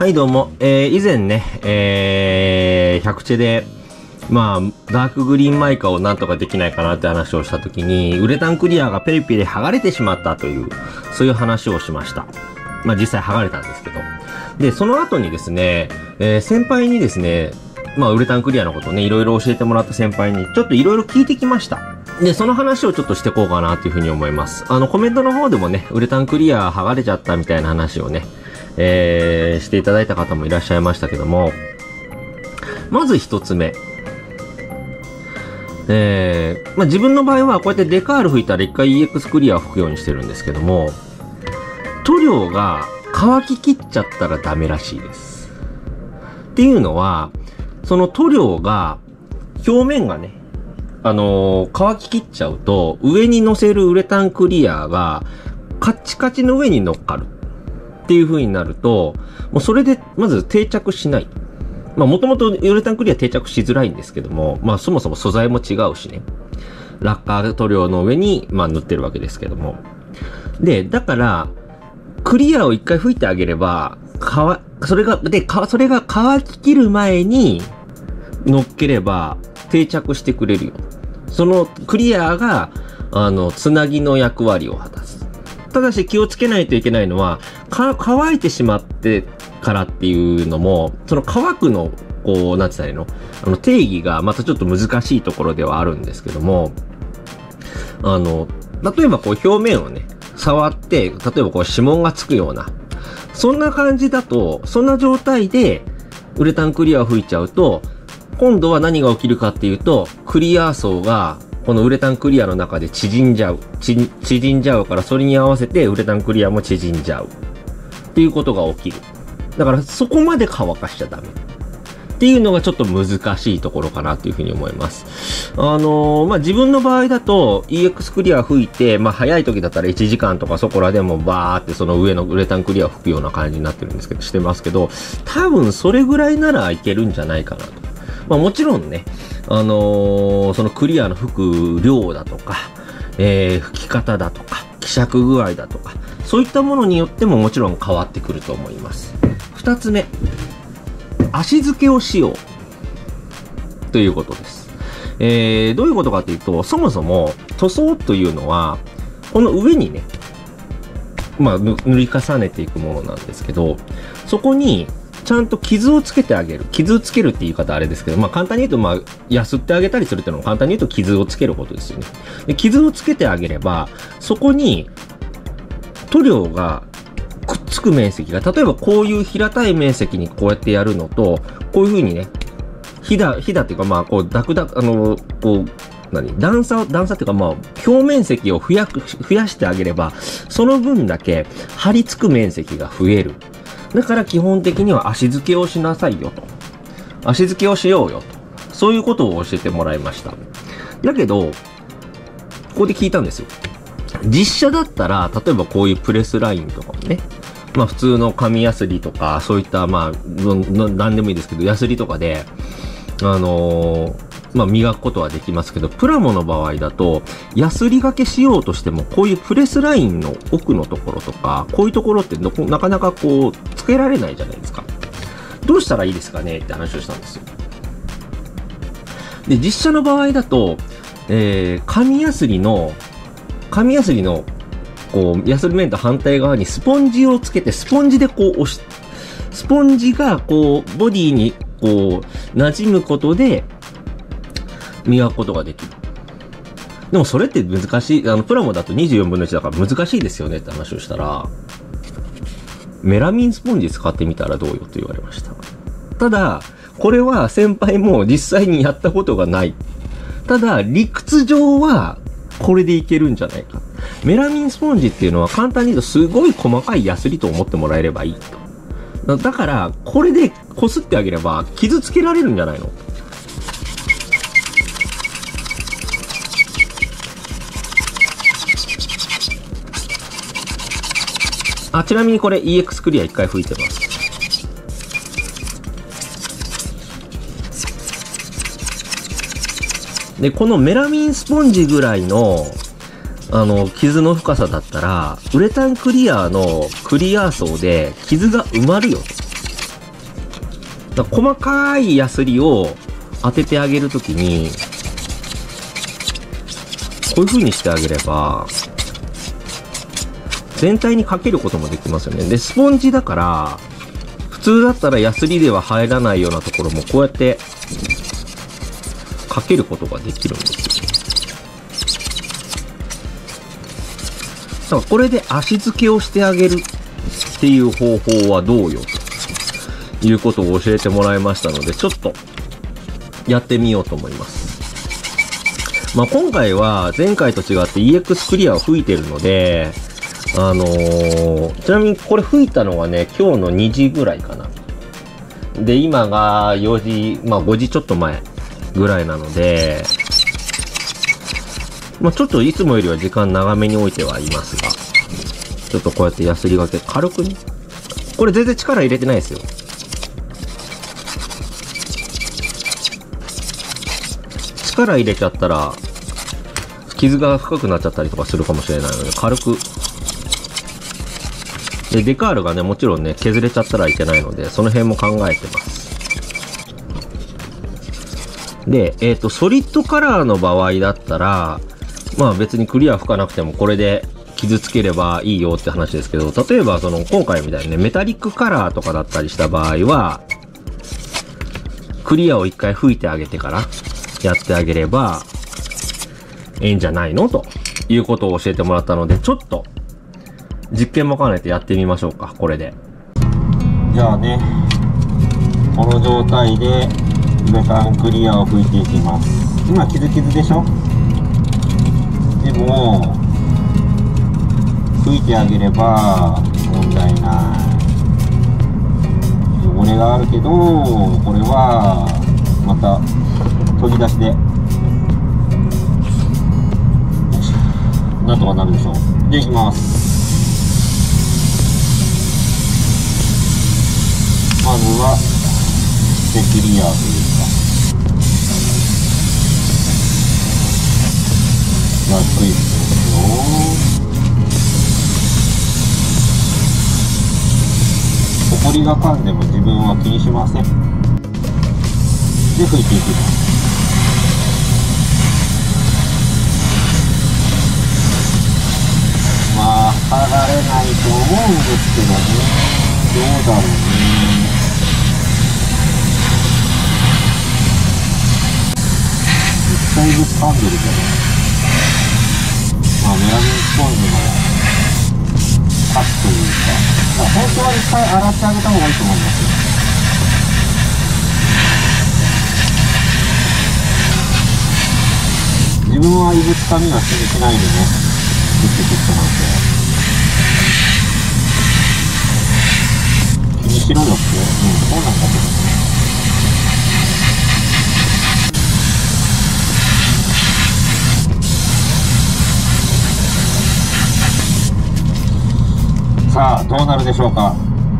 はいどうも、以前ね、100チェで、まあ、ダークグリーンマイカをなんとかできないかなって話をしたときに、ウレタンクリアがペリペリ剥がれてしまったという、そういう話をしました。まあ実際剥がれたんですけど。で、その後にですね、先輩にですね、まあウレタンクリアのことをね、いろいろ教えてもらった先輩に、ちょっといろいろ聞いてきました。で、その話をちょっとしていこうかなというふうに思います。コメントの方でもね、ウレタンクリア剥がれちゃったみたいな話をね、していただいた方もいらっしゃいましたけども、まず一つ目。まあ、自分の場合はこうやってデカール吹いたら一回 EX クリアを吹くようにしてるんですけども、塗料が乾ききっちゃったらダメらしいです。っていうのは、その塗料が、表面がね、乾ききっちゃうと、上に乗せるウレタンクリアが、カッチカチの上に乗っかる。っていう風になると、もうそれで、まず定着しない。まあ、もともとウレタンクリア定着しづらいんですけども、まあ、そもそも素材も違うしね。ラッカー塗料の上に、まあ、塗ってるわけですけども。で、だから、クリアを一回吹いてあげれば、それが乾ききる前に乗っければ定着してくれるよ。そのクリアが、つなぎの役割を果たす。ただし気をつけないといけないのは、乾いてしまってからっていうのも、その乾くの、こう、なんて言ったらいいの？定義がまたちょっと難しいところではあるんですけども、例えばこう表面をね、触って、例えばこう指紋がつくような、そんな感じだと、そんな状態でウレタンクリアを吹いちゃうと、今度は何が起きるかっていうと、クリア層がこのウレタンクリアの中で縮んじゃうから、それに合わせてウレタンクリアも縮んじゃうっていうことが起きる。だからそこまで乾かしちゃダメっていうのがちょっと難しいところかなというふうに思います。まあ、自分の場合だと EX クリア吹いて、まあ、早い時だったら1時間とかそこらでもバーってその上のウレタンクリアを吹くような感じになってるんですけど、してますけど、多分それぐらいならいけるんじゃないかなと。まあ、もちろんね、そのクリアの吹く量だとか、吹き方だとか、希釈具合だとか、そういったものによってももちろん変わってくると思います。二つ目。足付けをしようということです。どういうことかというと、そもそも塗装というのはこの上にね、まあ塗り重ねていくものなんですけど、そこにちゃんと傷をつけてあげる。傷をつけるって言い方あれですけど、まあ簡単に言うと、まあやすってあげたりするっていうのも簡単に言うと傷をつけることですよね。で、傷をつけてあげれば、そこに塗料がくっつく面積が、例えばこういう平たい面積にこうやってやるのと、こういう風にね、ひだっていうか、まあ、こう、こう、段差っていうか、まあ、表面積を増やしてあげれば、その分だけ張り付く面積が増える。だから基本的には足付けをしなさいよと。足付けをしようよと。そういうことを教えてもらいました。だけど、ここで聞いたんですよ。実写だったら、例えばこういうプレスラインとかもね、まあ普通の紙ヤスリとか、そういったまあ、なんでもいいですけど、ヤスリとかで、まあ磨くことはできますけど、プラモの場合だと、ヤスリ掛けしようとしても、こういうプレスラインの奥のところとか、こういうところってなかなかこう、つけられないじゃないですか。どうしたらいいですかねって話をしたんですよ。で、実写の場合だと、紙ヤスリの、こう、ヤスリ面と反対側にスポンジをつけて、スポンジでこう押し、スポンジがこう、ボディにこう、馴染むことで、磨くことができる。でもそれって難しい、プラモだと24分の1だから難しいですよねって話をしたら、メラミンスポンジ使ってみたらどうよと言われました。ただ、これは先輩も実際にやったことがない。ただ、理屈上は、これでいけるんじゃないか。メラミンスポンジっていうのは簡単に言うとすごい細かいヤスリと思ってもらえればいいと。だから、これで擦ってあげれば傷つけられるんじゃないの？あ、ちなみにこれ EX クリア1回吹いてます。で、このメラミンスポンジぐらいの、傷の深さだったら、ウレタンクリアのクリア層で傷が埋まるよと。 だから細かいヤスリを当ててあげるときに、こういう風にしてあげれば、全体にかけることもできますよね。で、スポンジだから、普通だったらヤスリでは入らないようなところもこうやってかけることができるんですよ。だからこれで足付けをしてあげるっていう方法はどうよということを教えてもらいましたので、ちょっとやってみようと思います。まあ、今回は前回と違って EX クリアを吹いてるので、ちなみにこれ吹いたのがね、今日の2時ぐらいかな。で、今が4時、まあ5時ちょっと前ぐらいなので、まあちょっといつもよりは時間長めに置いてはいますが、ちょっとこうやってヤスリがけ軽くね、これ全然力入れてないですよ。力入れちゃったら、傷が深くなっちゃったりとかするかもしれないので、軽く。で、デカールがね、もちろんね、削れちゃったらいけないので、その辺も考えてます。で、ソリッドカラーの場合だったら、まあ別にクリア吹かなくてもこれで傷つければいいよって話ですけど、例えば今回みたいにね、メタリックカラーとかだったりした場合は、クリアを一回吹いてあげてからやってあげれば、いいんじゃないのということを教えてもらったので、ちょっと、実験も兼ねてやってみましょうか、これで。じゃあね、この状態でウレタンクリアを吹いていきます。今傷でしょ？でも吹いてあげれば問題ない。汚れがあるけど、これはまた研ぎ出しでなんとかなるでしょう。で、いきます。まずはクリアというか、ざっくりですよ。ほこりが噛んでも自分は気にしません。で、拭いていきます。まあ、剥がれないと思うんですけどね。どうだろうね。だいぶ噛んでるけど、まあ、メラミンスポンジのカットというか、本当は一回洗ってあげた方がいいと思いますよ。自分は異物噛みは気にしないでね、作っていく人なんで。気にしろよって、そうなんだけどね。さあ、どうなるでしょうか。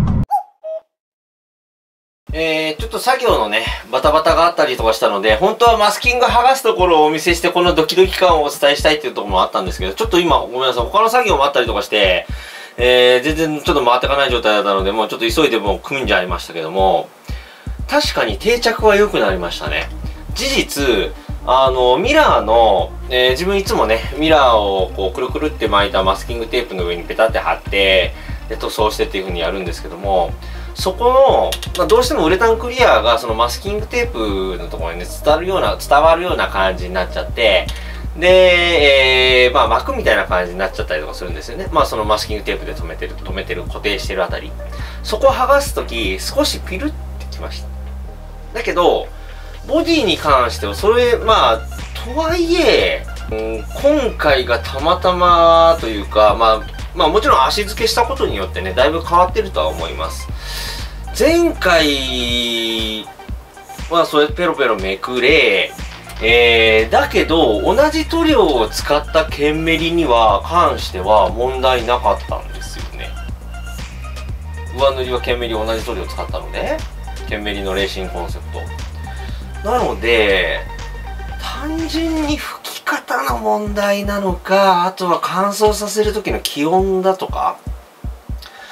ちょっと作業のね、バタバタがあったりとかしたので、本当はマスキング剥がすところをお見せして、このドキドキ感をお伝えしたいっていうところもあったんですけど、ちょっと今、ごめんなさい、他の作業もあったりとかして、全然ちょっと回っていかない状態だったので、もうちょっと急いでもう組んじゃいましたけども、確かに定着は良くなりましたね。事実、ミラーの、自分いつもね、ミラーをこうくるくるって巻いたマスキングテープの上にペタって貼って、で、塗装してっていう風にやるんですけども、そこの、まあ、どうしてもウレタンクリアがそのマスキングテープのところにね、伝わるような感じになっちゃって、で、まあ膜みたいな感じになっちゃったりとかするんですよね。まあそのマスキングテープで留めてる、固定してるあたり。そこを剥がすとき、少しピルってきました。だけど、ボディに関しては、それ、まあ、とはいえ、今回がたまたまというか、まあもちろん足付けしたことによってね、だいぶ変わってるとは思います。前回はそれペロペロめくれ、だけど同じ塗料を使ったケンメリには関しては問題なかったんですよね。上塗りはケンメリ同じ塗料を使ったので、ケンメリのレーシングコンセプトなので、単純に拭き方の問題なのか、あとは乾燥させる時の気温だとか、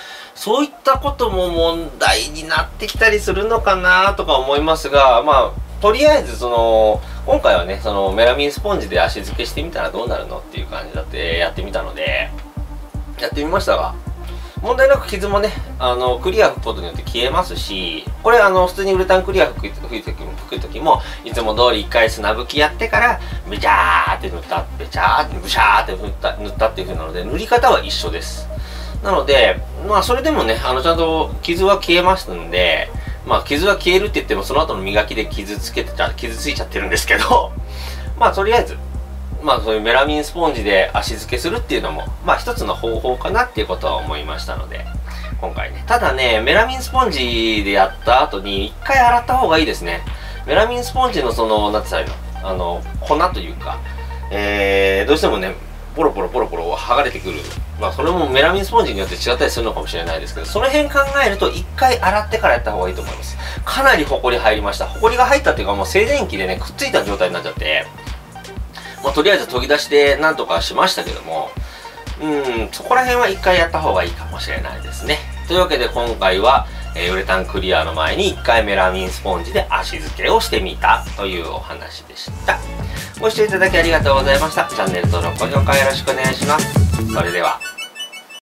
そういったことも問題になってきたりするのかなとか思いますが、まあ、とりあえず今回はね、メラミンスポンジで足付けしてみたらどうなるのっていう感じだってやってみたので、やってみましたが、問題なく傷もね、クリア吹くことによって消えますし、これ普通にウレタンクリア吹く時も、いつも通り一回砂吹きやってから、ベチャーって塗った、ベチャーって、ブシャーって塗ったっていう風なので、塗り方は一緒です。なので、まあそれでもね、ちゃんと傷は消えますんで、まあ傷は消えるって言っても、その後の磨きで傷ついちゃってるんですけど、まあとりあえず、まあそういうメラミンスポンジで足付けするっていうのも、まあ一つの方法かなっていうことは思いましたので、今回ね。ただね、メラミンスポンジでやった後に一回洗った方がいいですね。メラミンスポンジのなんて言ったらいいの？粉というか、どうしてもね、ポロポロ剥がれてくる。まあそれもメラミンスポンジによって違ったりするのかもしれないですけど、その辺考えると一回洗ってからやった方がいいと思います。かなりホコリ入りました。ホコリが入ったっていうかもう静電気でね、くっついた状態になっちゃって、まあ、とりあえず研ぎ出してなんとかしましたけども、そこら辺は一回やった方がいいかもしれないですね。というわけで今回は、ウレタンクリアの前に一回メラミンスポンジで足付けをしてみたというお話でした。ご視聴いただきありがとうございました。チャンネル登録、高評価よろしくお願いします。それでは。